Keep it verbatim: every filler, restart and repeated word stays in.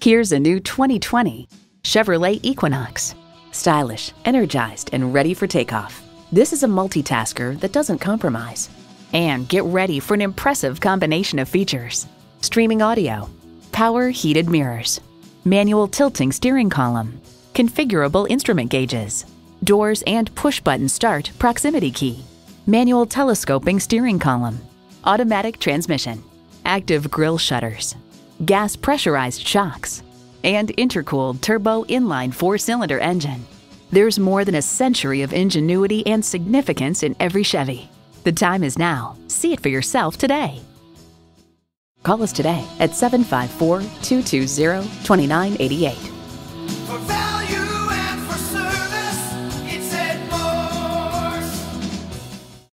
Here's a new twenty twenty Chevrolet Equinox. Stylish, energized, and ready for takeoff. This is a multitasker that doesn't compromise. And get ready for an impressive combination of features: streaming audio, power heated mirrors, manual tilting steering column, configurable instrument gauges, doors and push-button start proximity key, manual telescoping steering column, automatic transmission, active grille shutters, gas pressurized shocks, and intercooled turbo inline four-cylinder engine. There's more than a century of ingenuity and significance in every Chevy. The time is now. See it for yourself today. Call us today at seven five four, two two zero, two nine eight eight.